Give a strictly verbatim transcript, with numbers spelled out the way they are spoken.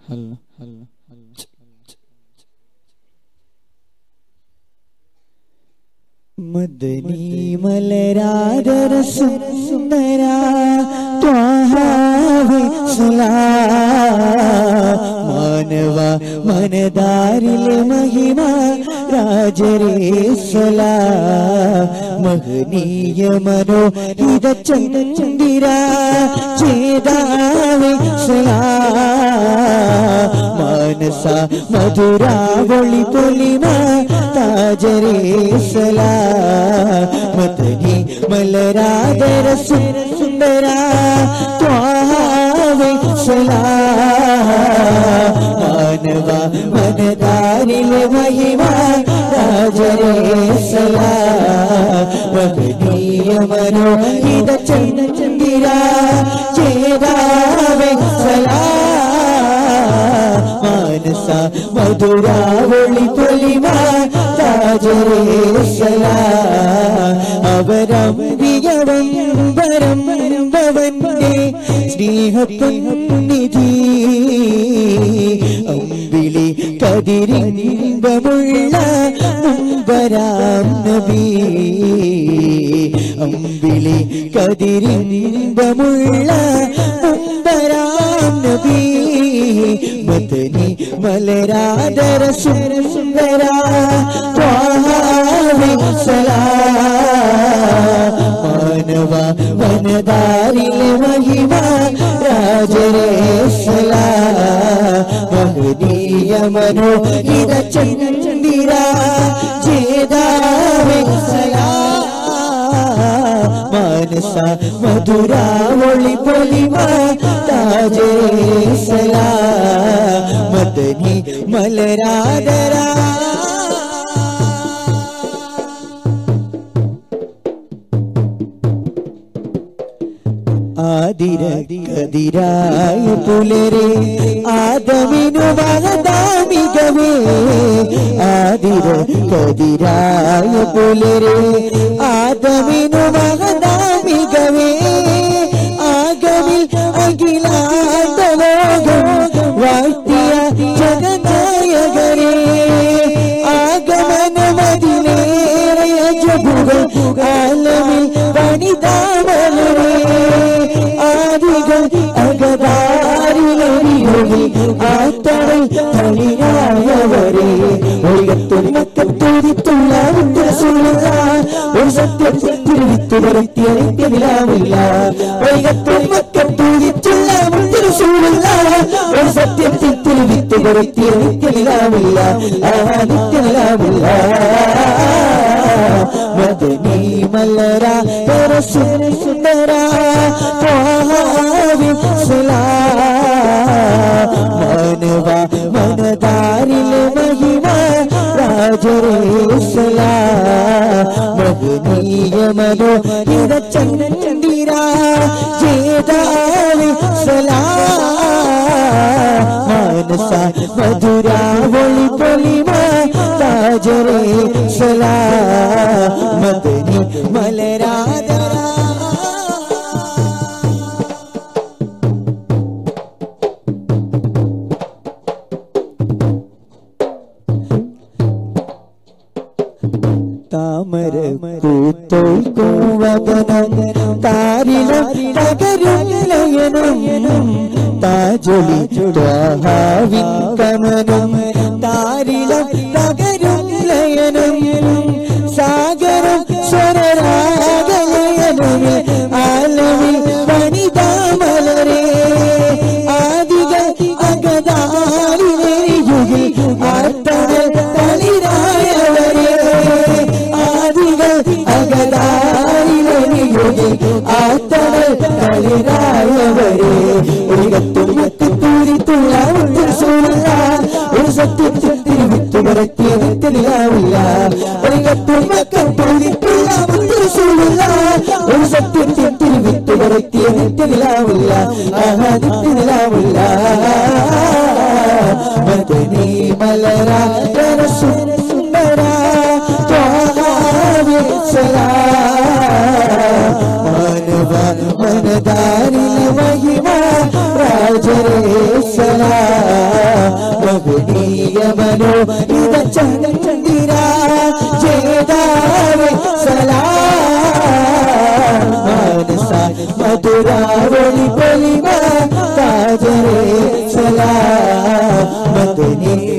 മദനി മലരാദര സുന്ദര ത്വാഹാവേ സലാം മാനവ മനദാരിലെ മഹിമ രാജരേ സലാം മഹനീയ മനോഹിത ചന്ദ്ര ചേതാവേ സലാം മാനസ മധുരാവളി പൊലിമ താജരേ സലാം മദനി മലരാദര സുന്ദര ത്വാഹാവേ സലാം മാനവ മനദാരിലെ മഹിമ രാജരേ സലാം മഹനീയ മനോഹിത ചന്ദ്ര ചേതാവേ സലാം മാനസ മധുരാവളി പൊലിമ താജരേ സലാം അവരംബിയവൻ വരം ഭവന്റെ സ്നേഹപ്പൊന്നിധി അമ്പിളി കതിരിമ്പമുള്ള മുമ്പരാം നബി അമ്പിളി കതിരിമ്പമുള്ള മുമ്പരാം നബി മദനി മലരാദര സുന്ദര ത്വാഹാവേ സലാം മാനവ വനദാരിലെ മഹിമ രാജരേ സലാം മഹനീയ മനോഹിത ചന്ദ്ര ചേതാവേ സലാം മാനസ മധുരാവളി പൊലിമ താജരേ സലാം മദനി മലരാദര ആദിര കതിരായ പുലരെ ആദമിനു വഹദാമികവേ ആദിര കതിരായ പുലരെ ആദമിനു വഹദാമികവേ ആഗമിൽ അഖിലാണ്ട ലോകം വാഴ്ത്തിയ ജഗനായകരേ ആഗമനമതിലേറെ അജബുകൾ ആലമിൽ വനിതാമലരേ ആദികൾ അകതാരിലെറിയൊഴി ആത്തടൽ തളിരായവരെ ഒഴികത്തുമക്കത്തോടിത്തുള്ള റസൂലുള്ളാ ഒരു സത്യത്തിൽ തിരുവിത്തു വരുത്തിയ നിത്യനിലാവില്ല ഒഴികത്തുമക്കത്തോടിത്തുള്ള റസൂലുള്ളാ ഒരു സത്യത്തിൽ തിരുവിത്തു വരുത്തിയ നിത്യനിലാവില്ല ആ നിത്യനിലാവില്ല മദനി മലരാദര സുന്ദര ത്വാഹാവേ സലാം മാനവ മനദാരിലെ മഹിമ രാജരേ സലാം മഹനീയ മനോഹിത ചന്ദ്ര ചേതാവേ സലാം മാനസ മധുരാവളി പൊലിമ താജരേ സലാം മദനി മലരാദര താമര കൂത്തോൽക്കൂവദനം താരിളം തകരും ലയനം താജൊലി ത്വാഹാവിൻ കമനം താരിളം തകരും ലയനം സാഗരം സ്വരരാഗലയനമേ ആലമിൽ വനിതാമലരേ ആദികൾ അകതാരിലെരിയുകിൽ ആർത്തടൽ തളിരായവരേ ആദികൾ അകതാരിലെരിയുകിൽ ആർത്തടൽ തളിരായവരേ ഒഴികത്തുമക്കത്തൂരിത്തുള്ള റസൂലുള്ളാ ഒരു സത്യത്തിൽ തിരുവിത്തു വരുത്തിയ നിത്യനിലാവില്ല ഒഴികത്തുമക്കത്തൂരിത്തുള്ള റസൂലുള്ളാ ഒരു സത്യത്തിൽ തിരുവിത്തു വരുത്തിയ നിത്യനിലാവില്ല ആഹാ നിത്യനിലാവില്ല മദനി മലരാദര സുന്ദര ത്വാഹാവേ സലാം മാനവ മനദാരിലെ മഹിമ രാജരേ സലാം മഹനീയമനോ ഇത ചന്ദ്ര ജേതാവേ സലാം മാനസ മധുരാവളി പൊലിമ താജരേ സലാം മദനി